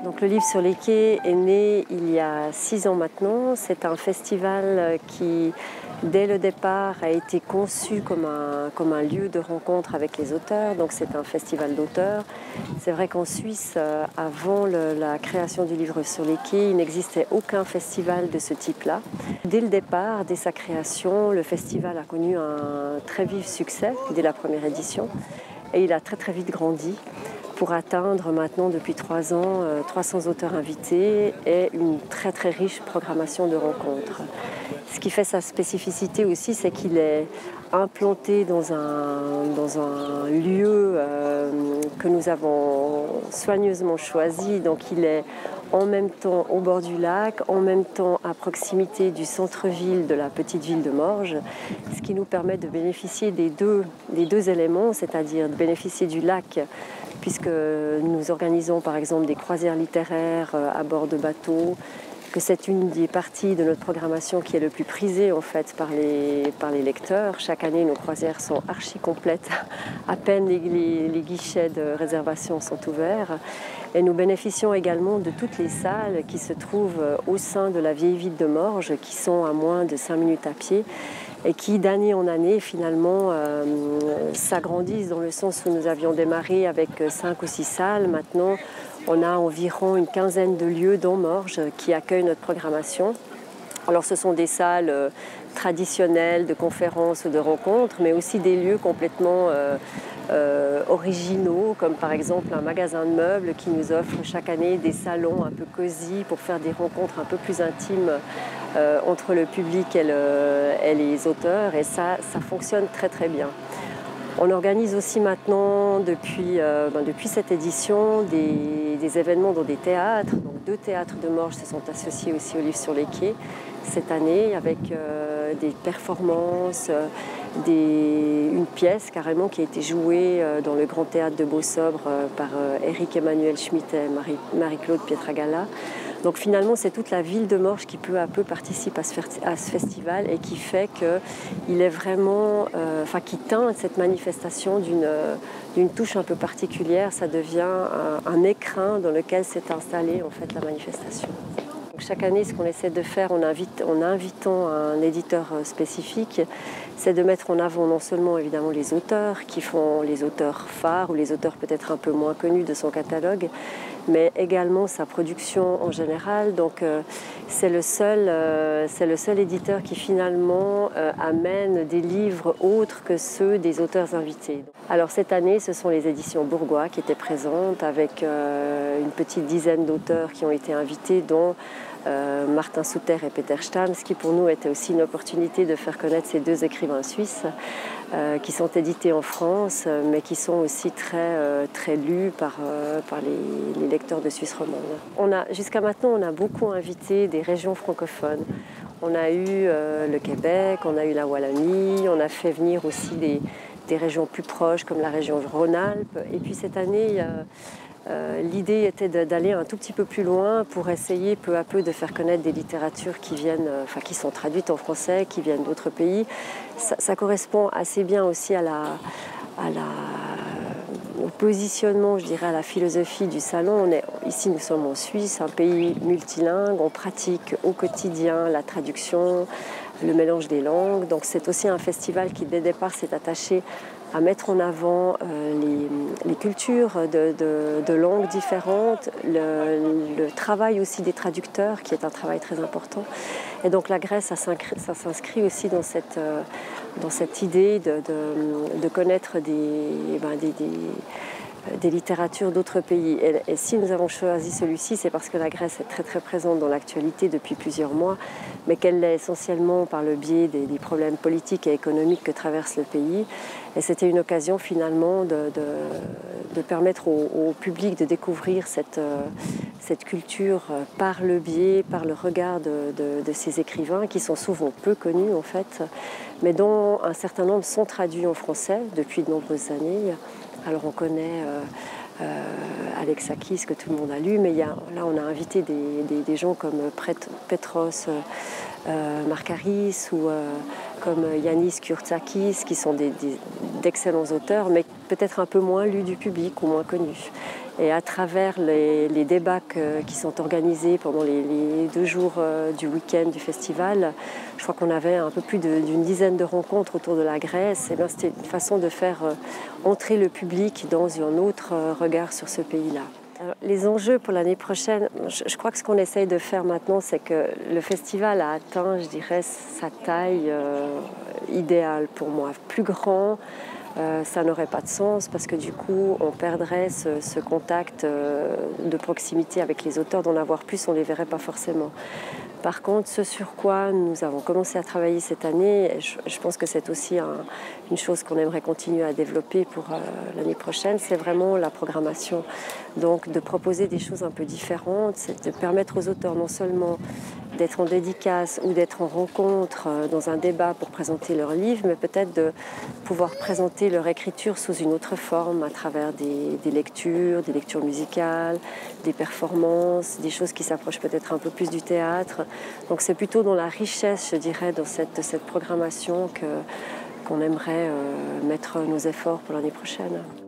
Donc le livre sur les quais est né il y a 6 ans maintenant. C'est un festival qui, dès le départ, a été conçu comme un lieu de rencontre avec les auteurs. Donc c'est un festival d'auteurs. C'est vrai qu'en Suisse, avant la création du livre sur les quais, il n'existait aucun festival de ce type-là. Dès le départ, dès sa création, le festival a connu un très vif succès dès la première édition. Et il a très très vite grandi pour atteindre maintenant depuis 3 ans 300 auteurs invités et une très très riche programmation de rencontres. Ce qui fait sa spécificité aussi, c'est qu'il est implanté dans un lieu que nous avons soigneusement choisi. Donc il est en même temps au bord du lac, en même temps à proximité du centre-ville de la petite ville de Morges, ce qui nous permet de bénéficier des deux éléments, c'est-à-dire de bénéficier du lac, puisque nous organisons par exemple des croisières littéraires à bord de bateaux, que c'est une des parties de notre programmation qui est le plus prisée en fait par les lecteurs. Chaque année, nos croisières sont archi complètes, à peine les guichets de réservation sont ouverts. Et nous bénéficions également de toutes les salles qui se trouvent au sein de la vieille ville de Morges, qui sont à moins de 5 minutes à pied, et qui d'année en année finalement s'agrandissent dans le sens où nous avions démarré avec 5 ou 6 salles. Maintenant, on a environ une quinzaine de lieux dans Morges qui accueillent notre programmation. Alors ce sont des salles traditionnelles de conférences ou de rencontres, mais aussi des lieux complètement originaux, comme par exemple un magasin de meubles qui nous offre chaque année des salons un peu cosy pour faire des rencontres un peu plus intimes entre le public et les auteurs, et ça fonctionne très très bien. On organise aussi maintenant, depuis cette édition, des événements dans des théâtres. Donc 2 théâtres de Morges se sont associés aussi au livre sur les quais cette année, avec des performances, une pièce carrément qui a été jouée dans le Grand Théâtre de Beausobre par Éric Emmanuel Schmitt et Marie-Claude Pietragala. Donc finalement, c'est toute la ville de Morges qui peu à peu participe à ce festival et qui fait qu'il est vraiment, qui teint cette manifestation d'une touche un peu particulière. Ça devient un écrin dans lequel s'est installée en fait la manifestation. Donc chaque année, ce qu'on essaie de faire en invitant un éditeur spécifique, c'est de mettre en avant non seulement évidemment les auteurs qui font les auteurs phares ou les auteurs peut-être un peu moins connus de son catalogue, mais également sa production en général. Donc c'est le seul éditeur qui finalement amène des livres autres que ceux des auteurs invités. Alors cette année, ce sont les éditions Bourgois qui étaient présentes avec une petite dizaine d'auteurs qui ont été invités, dont Martin Suter et Peter Stamm, ce qui pour nous était aussi une opportunité de faire connaître ces 2 écrivains suisses qui sont édités en France, mais qui sont aussi très lus par les lecteurs de Suisse romande. Jusqu'à maintenant, on a beaucoup invité des régions francophones. On a eu le Québec, on a eu la Wallonie, on a fait venir aussi des régions plus proches comme la région Rhône-Alpes. Et puis cette année, l'idée était d'aller un tout petit peu plus loin pour essayer peu à peu de faire connaître des littératures qui sont traduites en français, qui viennent d'autres pays. Ça correspond assez bien aussi au positionnement, je dirais, à la philosophie du salon. Ici, nous sommes en Suisse, un pays multilingue. On pratique au quotidien la traduction, le mélange des langues. Donc c'est aussi un festival qui, dès le départ, s'est attaché à mettre en avant les cultures de langues différentes, le travail aussi des traducteurs, qui est un travail très important. Et donc la Grèce, ça s'inscrit aussi dans cette idée de connaître des littératures d'autres pays. Et si nous avons choisi celui-ci, c'est parce que la Grèce est très très présente dans l'actualité depuis plusieurs mois, mais qu'elle l'est essentiellement par le biais des problèmes politiques et économiques que traverse le pays. Et c'était une occasion finalement de permettre au public de découvrir cette culture par le biais, par le regard de ces écrivains qui sont souvent peu connus en fait, mais dont un certain nombre sont traduits en français depuis de nombreuses années. Alors on connaît Alexakis, que tout le monde a lu, mais là on a invité des gens comme Petros Markaris ou comme Yanis Kurtzakis, qui sont d'excellents auteurs, mais peut-être un peu moins lus du public ou moins connus. Et à travers les débats qui sont organisés pendant les 2 jours du week-end du festival, je crois qu'on avait un peu plus d'une dizaine de rencontres autour de la Grèce. Et c'était une façon de faire entrer le public dans un autre regard sur ce pays-là. Les enjeux pour l'année prochaine, je crois que ce qu'on essaye de faire maintenant, c'est que le festival a atteint, je dirais, sa taille idéale pour moi. Plus grand, ça n'aurait pas de sens parce que du coup, on perdrait ce contact de proximité avec les auteurs. D'en avoir plus, on ne les verrait pas forcément. Par contre, ce sur quoi nous avons commencé à travailler cette année, je pense que c'est aussi une chose qu'on aimerait continuer à développer pour l'année prochaine, c'est vraiment la programmation. Donc de proposer des choses un peu différentes, c'est de permettre aux auteurs non seulement d'être en dédicace ou d'être en rencontre dans un débat pour présenter leur livre, mais peut-être de pouvoir présenter leur écriture sous une autre forme à travers des lectures musicales, des performances, des choses qui s'approchent peut-être un peu plus du théâtre. Donc c'est plutôt dans la richesse, je dirais, de cette programmation qu'on aimerait mettre nos efforts pour l'année prochaine.